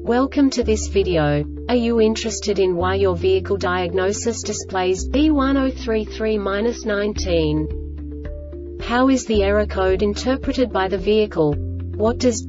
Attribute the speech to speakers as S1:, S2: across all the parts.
S1: Welcome to this video. Are you interested in why your vehicle diagnosis displays B1033-19? How is the error code interpreted by the vehicle? What does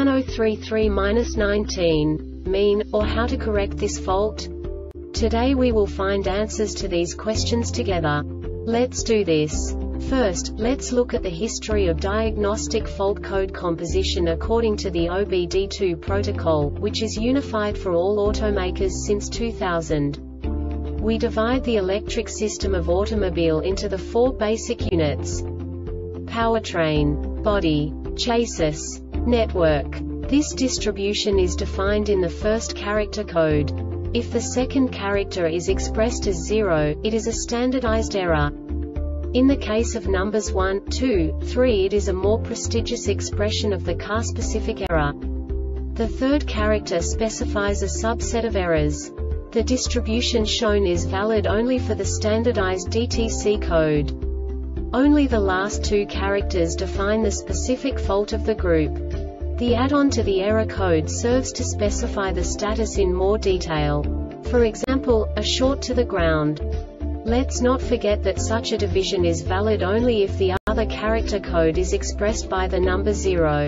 S1: B1033-19 mean, or how to correct this fault? Today we will find answers to these questions together. Let's do this. First, let's look at the history of diagnostic fault code composition according to the OBD2 protocol, which is unified for all automakers since 2000. We divide the electric system of automobile into the four basic units: powertrain, body, chassis, network. This distribution is defined in the first character code. If the second character is expressed as 0, it is a standardized error. In the case of numbers 1, 2, 3, it is a more prestigious expression of the car-specific error. The third character specifies a subset of errors. The distribution shown is valid only for the standardized DTC code. Only the last two characters define the specific fault of the group. The add-on to the error code serves to specify the status in more detail. For example, a short to the ground. Let's not forget that such a division is valid only if the other character code is expressed by the number 0.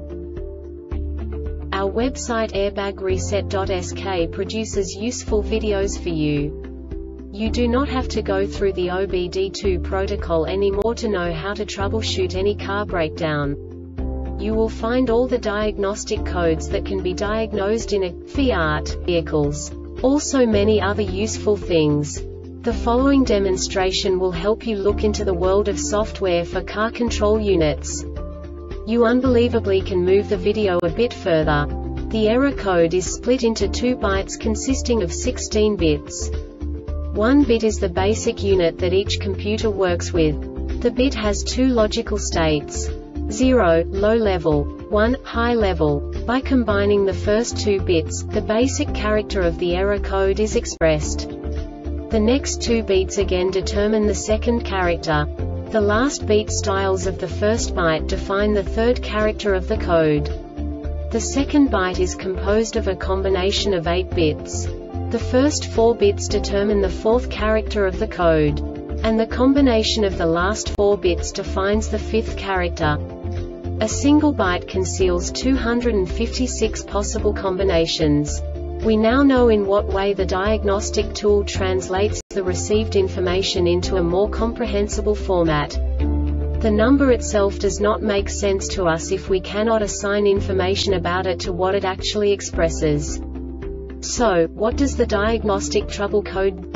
S1: Our website airbagreset.sk produces useful videos for you. You do not have to go through the OBD2 protocol anymore to know how to troubleshoot any car breakdown. You will find all the diagnostic codes that can be diagnosed in a Fiat vehicles. Also many other useful things. The following demonstration will help you look into the world of software for car control units. You unbelievably can move the video a bit further. The error code is split into 2 bytes consisting of 16 bits. 1 bit is the basic unit that each computer works with. The bit has 2 logical states: 0, low level, 1, high level. By combining the first 2 bits, the basic character of the error code is expressed. The next 2 beats again determine the second character. The last beat styles of the first byte define the third character of the code. The second byte is composed of a combination of 8 bits. The first 4 bits determine the fourth character of the code. And the combination of the last 4 bits defines the fifth character. A single byte conceals 256 possible combinations. We now know in what way the diagnostic tool translates the received information into a more comprehensible format. The number itself does not make sense to us if we cannot assign information about it to what it actually expresses. So, what does the diagnostic trouble code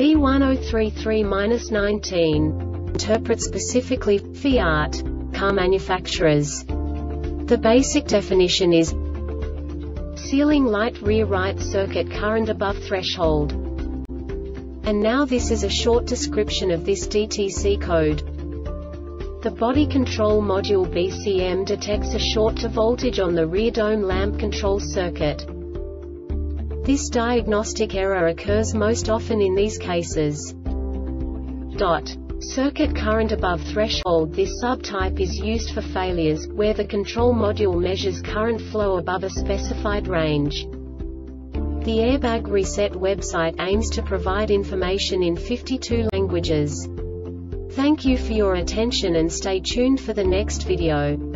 S1: B1033-19 interpret specifically for Fiat car manufacturers? The basic definition is ceiling light rear right circuit current above threshold. And now this is a short description of this DTC code. The body control module BCM detects a short to voltage on the rear dome lamp control circuit. This diagnostic error occurs most often in these cases. Circuit current above threshold. This subtype is used for failures, where the control module measures current flow above a specified range. The Airbag Reset website aims to provide information in 52 languages. Thank you for your attention and stay tuned for the next video.